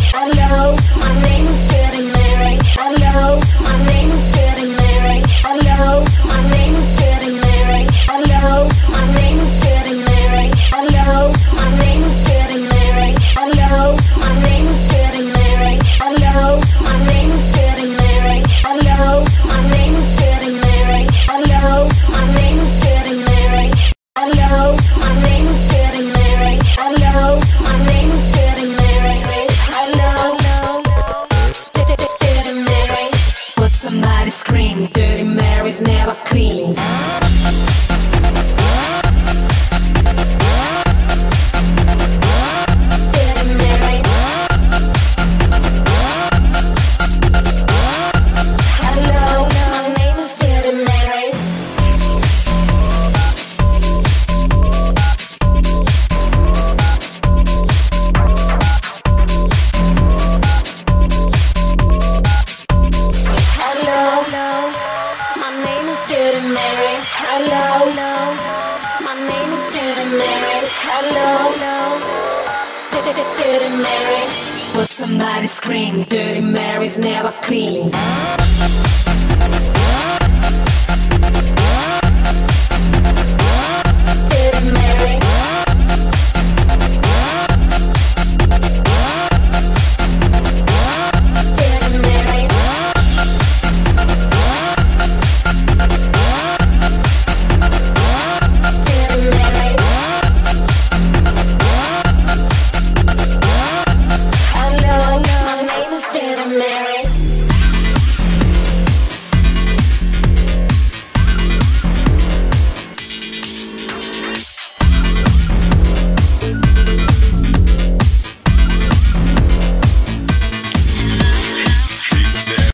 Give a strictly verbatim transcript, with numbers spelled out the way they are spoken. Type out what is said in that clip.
Hello, my name is Dirty Mary. Hello, my name is Dirty Mary. Hello, my name is Dirty Mary. Hello, my name is Dirty Mary. Hello, my name is Dirty Mary. Hello, my name is Dirty Mary. Hello, my name is Dirty Mary. Hello, my name is Dirty Mary. Hello, my name is Dirty Mary. Hello, my name is Dirty Mary. Hello, my name is Dirty Mary. Hello, Dirty Mary. But somebody scream, Dirty Mary's never clean. Dirty Mary, hello, my name is Dirty Mary, hello, Dirty Mary. But somebody scream, Dirty Mary's never clean.